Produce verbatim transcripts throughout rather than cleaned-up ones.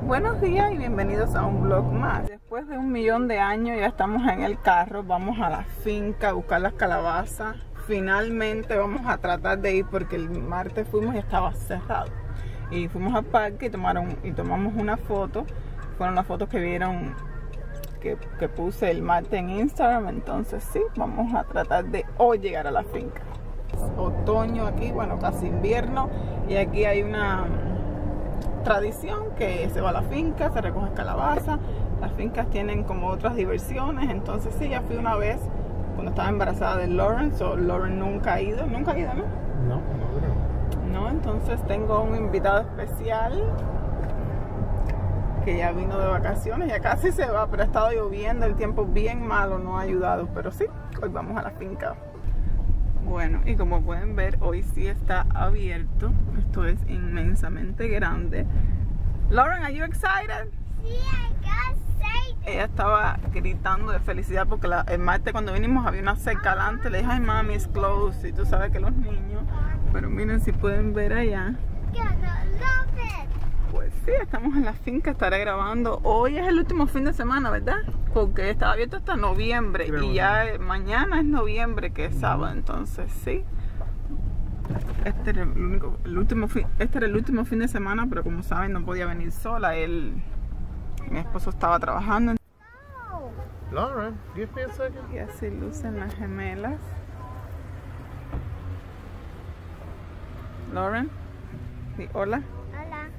Buenos días y bienvenidos a un vlog más. Después de un millón de años ya estamos en el carro, vamos a la finca a buscar las calabazas. Finalmente vamos a tratar de ir porque el martes fuimos y estaba cerrado. Y fuimos al parque y, tomaron, y tomamos una foto. Fueron las fotos que vieron que, que puse el martes en Instagram. Entonces sí, vamos a tratar de hoy llegar a la finca. Es otoño aquí, bueno, casi invierno. Y aquí hay una tradición que se va a la finca, se recoge calabaza. Las fincas tienen como otras diversiones. Entonces sí, ya fui una vez cuando estaba embarazada de Lauren. So, Lauren nunca ha ido, nunca ha ido, ¿no? No, no creo. No, entonces tengo un invitado especial que ya vino de vacaciones, ya casi se va, pero ha estado lloviendo, el tiempo bien malo, no ha ayudado, pero sí, hoy vamos a la finca. Bueno, y como pueden ver, hoy sí está abierto. Esto es inmensamente grande. Lauren, are you excited? Sí, I got excited. Ella estaba gritando de felicidad porque la, el martes cuando vinimos había una cerca adelante. Le dije, ay mami, it's closed. Y tú sabes que los niños, pero miren si pueden ver allá. Gonna love it. Pues sí, estamos en la finca, estaré grabando. Hoy es el último fin de semana, ¿verdad? Porque está abierto hasta noviembre. Creo y ya eh, mañana es noviembre, que es sábado, entonces sí. Este era el, único, el último fin, este era el último fin de semana, pero como saben no podía venir sola. Él, mi esposo estaba trabajando. Oh, Lauren, give me a second. Y así lucen las gemelas. Lauren, di hola. hola.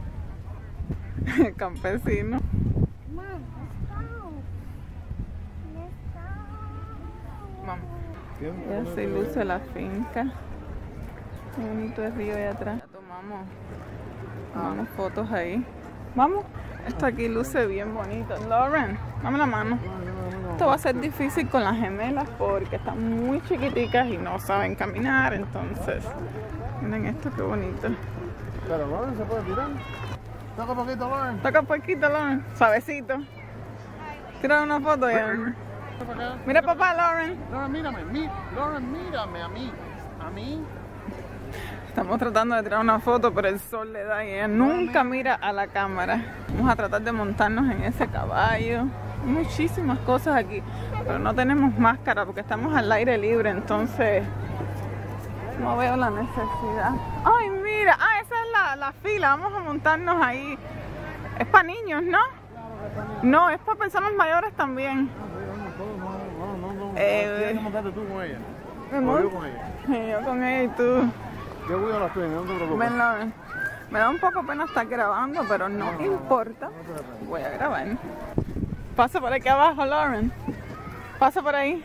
Campesino. Mom, let's go. Let's go. Vamos. Y así luce la finca. Qué bonito el río allá atrás. Ya tomamos, tomamos fotos ahí. Vamos. Esto aquí luce bien bonito. Lauren, dame la mano. Esto va a ser difícil con las gemelas porque están muy chiquiticas y no saben caminar. Entonces, miren esto, qué bonito. Pero Lauren se puede tirar. Toca poquito, Lauren. Toca poquito, Lauren. Suavecito. Tira una foto ya. Mira papá, Lauren. Lauren, mírame. Mi, Lauren, mírame a mí. A mí. Estamos tratando de tirar una foto, pero el sol le da y ella nunca mira a la cámara. Vamos a tratar de montarnos en ese caballo. Muchísimas cosas aquí, pero no tenemos máscara porque estamos al aire libre, entonces no veo la necesidad. Ay, mira, ah, esa es la, la fila. Vamos a montarnos ahí. Es para niños, ¿no? No, es para personas mayores también. No, no, no. Eh, Tienes que montarte tú con ella. Mi O amor. yo con ella. Sí, yo con ella y tú. Yo voy a las tuyas, no te preocupes. Ven, Lauren. Me da un poco pena estar grabando, pero no importa. Voy a grabar. Pasa por aquí abajo, Lauren. Pasa por ahí.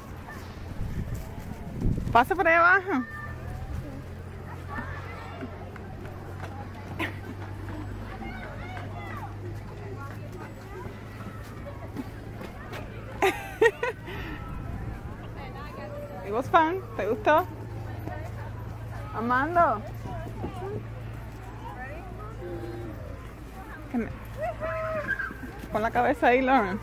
Pasa por ahí abajo. ¿Y vos, fan? ¿Te gustó? Amando. Que me- Pon la cabeza ahí, Lauren.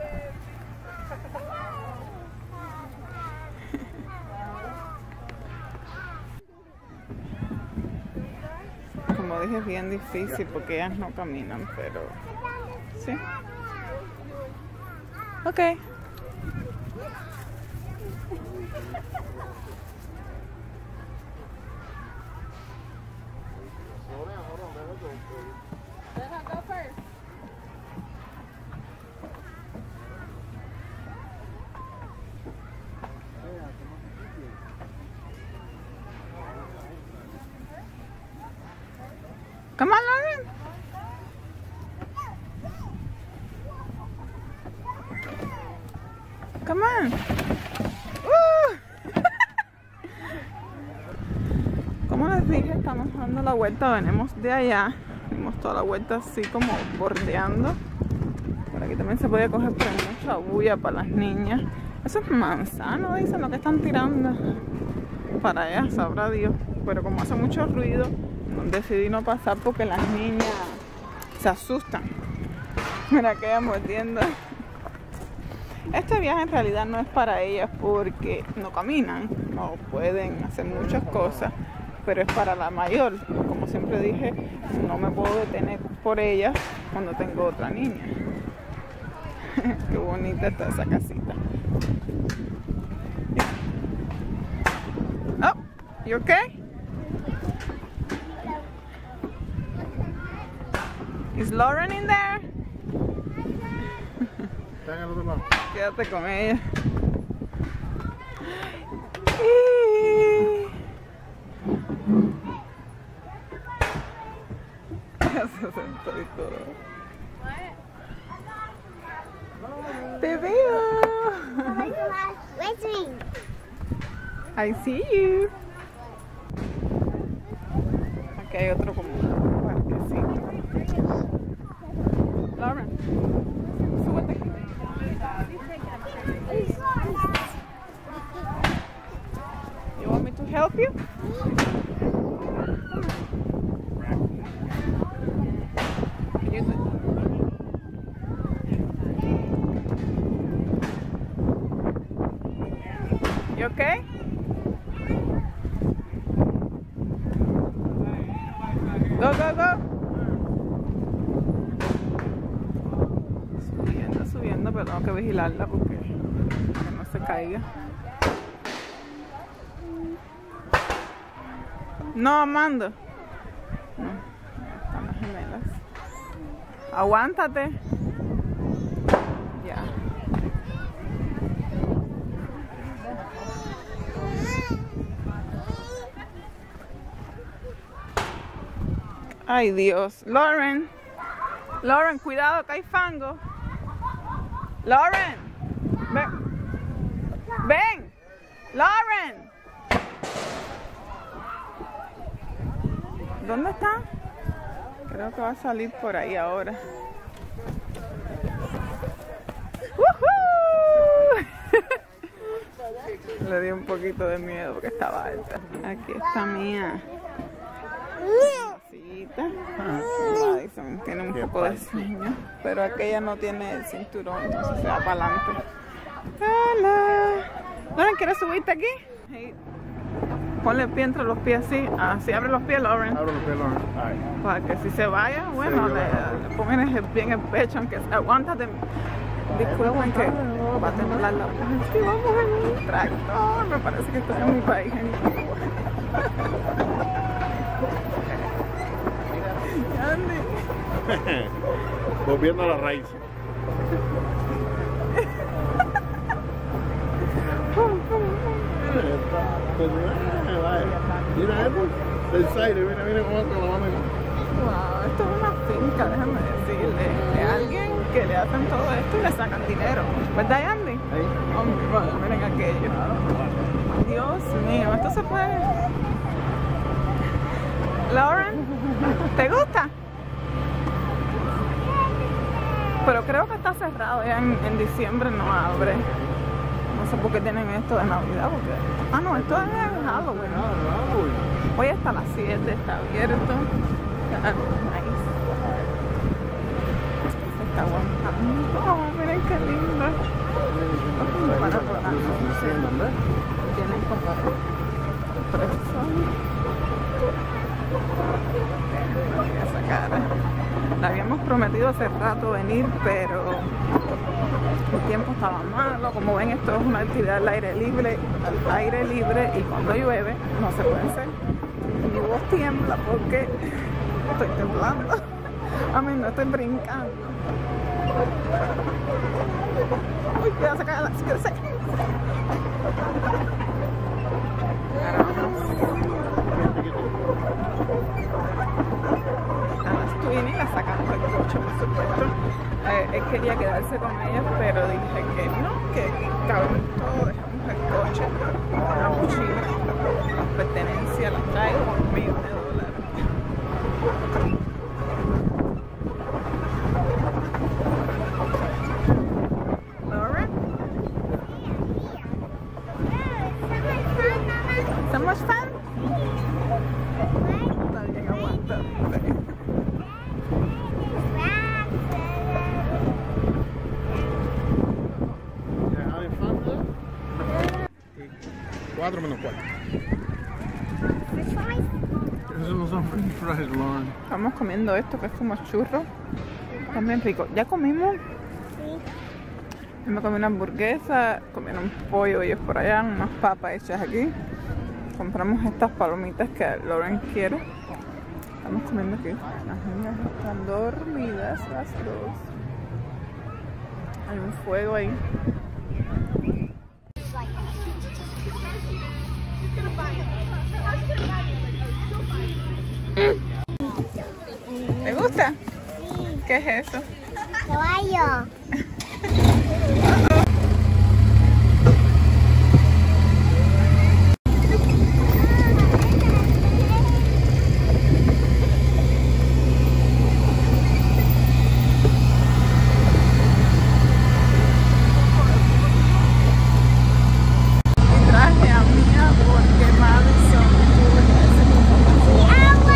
Como dije, es bien difícil porque ellas no caminan, pero sí. Ok. Come on, Lauren. Come on. Uh. Como les dije, estamos dando la vuelta, venimos de allá. Dimos toda la vuelta así como bordeando. Por aquí también se puede coger, pero hay mucha bulla para las niñas. Eso es manzano, dicen lo que están tirando. Para allá, sabrá Dios. Pero como hace mucho ruido, decidí no pasar porque las niñas se asustan. Mira que ella mordiendo. Este viaje en realidad no es para ellas porque no caminan, no pueden hacer muchas cosas, pero es para la mayor. Como siempre dije, no me puedo detener por ellas cuando tengo otra niña. Qué bonita está esa casita. Oh, you okay? Is Lauren in there? Está en el otro lado. Quédate con ella. Ya se sentó y todo. Te veo. Where's me? I see you. Aquí hay otro como parquecito. Lauren, súbete aquí. You want me to help you? Can you do You okay? Go, go, go. Subiendo, subiendo, pero tengo que vigilarla porque que no se caiga. No, Amanda. No, están las gemelas. Aguántate. Ya. Ay, Dios. Lauren. Lauren, cuidado que hay fango. Lauren. Ven. Ven. Lauren. ¿Dónde está? Creo que va a salir por ahí ahora. Le di un poquito de miedo porque estaba alta. Aquí está Mía. Madison tiene un poco de sueño, pero aquella no tiene el cinturón, entonces se va para adelante. Hola. Lauren, ¿quieres subirte aquí? Sí. Ponle el pie entre los pies así. Así abre los pies, Lauren. Abre los pies, Lauren. Ay. Para que si se vaya, bueno, Sí, le, le pongan el, bien el pecho, aunque aguántate. Disculpen que va a temblar la sí, vamos en un tractor. Me parece que estoy en mi país. Andy. Volviendo a la raíz. Mira eso, el aire, mira, mira cómo se lo van a meter. Wow, esto es una finca, déjame decirle. De alguien que le hacen todo esto y le sacan dinero. ¿Verdad, Andy? Ahí. Hombre, bueno, miren aquello. Dios mío, esto se puede. Lauren, ¿te gusta? Pero creo que está cerrado ya en, en diciembre, no abre. No sé por qué tienen esto de Navidad, porque... Ah, no, esto es de Halloween. Hoy hasta las siete está abierto. Ah, nice. Se está aguantando. Oh, miren qué lindo. Para probar. Tienen como preso. Voy a sacar. Le habíamos prometido hace rato venir, pero el tiempo estaba malo. Como ven, esto es una actividad al aire libre, al aire libre, y cuando llueve no se puede hacer. Mi voz tiembla porque estoy temblando. A mí no estoy brincando. Uy, cuidado, se cae la se cae. Ahora vamos a las Twinnie, la sacamos del coche, por supuesto. Eh, él quería quedarse con ellas, pero dije que no, que caben todo, dejamos el coche, la mochila, las pertenencias, las traigo con un millón de dólares. Lauren? So much fun? Está bien, aguanta. Cuatro menos cuatro. Esos no son french fries, Lauren. Estamos comiendo esto que es como churro También rico. ¿Ya comimos? Sí. Yo me comí una hamburguesa, comieron pollo ellos por allá, unas papas hechas aquí. Compramos estas palomitas que Lauren quiere. Estamos comiendo aquí. Las niñas están dormidas las dos. Hay un fuego ahí. ¿Te gusta? Sí. ¿Qué es eso? Caballo. Traje a Mía porque Madison ¡Agua!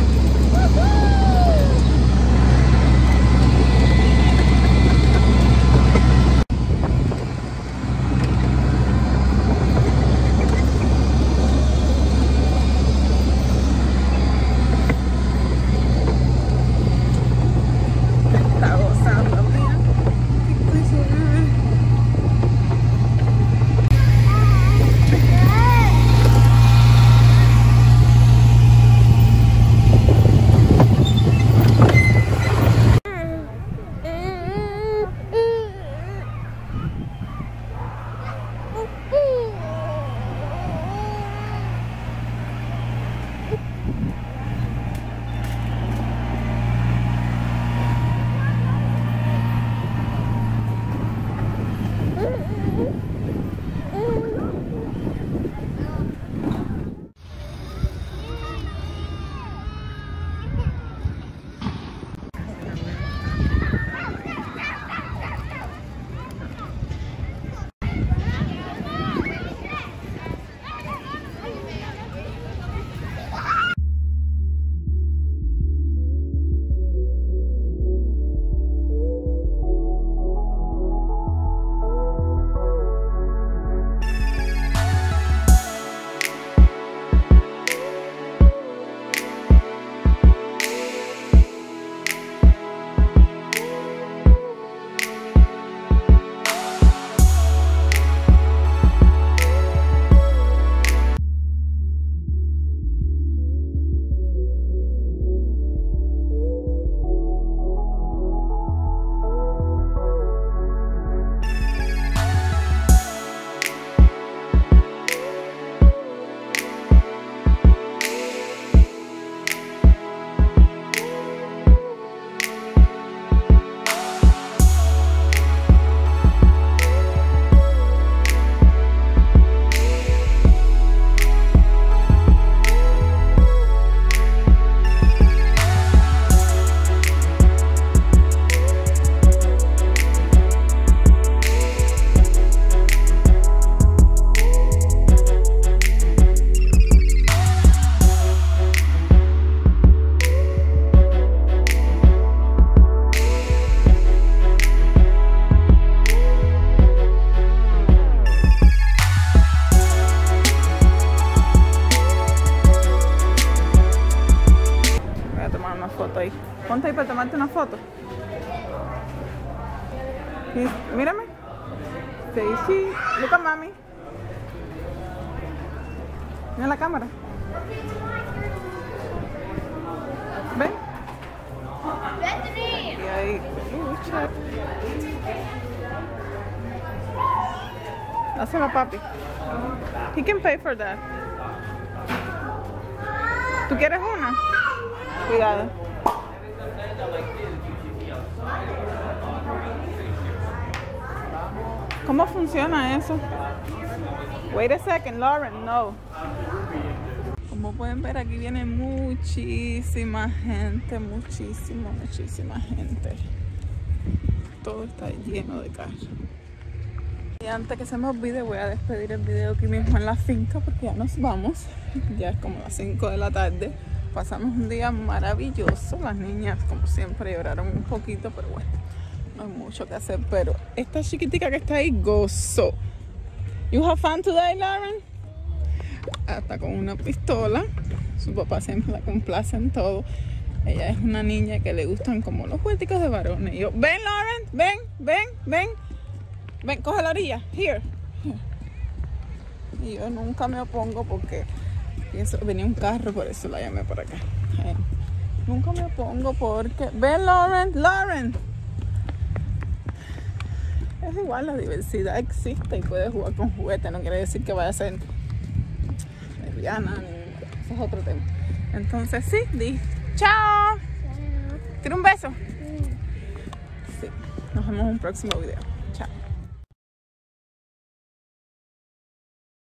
está gozando. Mira, qué cosa, bebé. Ponte ahí para tomarte una foto. Y, mírame. Say she. Look at mami. Mira la cámara. ¿Ven? Y ahí. Lucha. Dáselo a papi. He can pay for that. ¿Tú quieres una? Cuidado. ¿Cómo funciona eso? Wait a second, Lauren, no. Como pueden ver, aquí viene muchísima gente, muchísima, muchísima gente. Todo está lleno de carros. Y antes que se me olvide, voy a despedir el video aquí mismo en la finca porque ya nos vamos. Ya es como las cinco de la tarde. Pasamos un día maravilloso. Las niñas, como siempre, lloraron un poquito, pero bueno, no hay mucho que hacer. Pero esta chiquitica que está ahí gozó. You have fun today, Lauren? Hasta con una pistola. Su papá siempre la complace en todo. Ella es una niña que le gustan como los jugueticos de varones. Y yo, ven Lauren, ven, ven, ven. Ven, coge la orilla. Here. Here. Y yo nunca me opongo porque pienso, venía un carro, por eso la llamé por acá. Eh, nunca me opongo porque... Ven Lauren, Lauren. Es igual, la diversidad existe y puedes jugar con juguetes. No quiere decir que vaya a ser lesbiana, ni... Eso es otro tema. Entonces sí, di chao. ¿Quiere un beso? Sí. Nos vemos en un próximo video.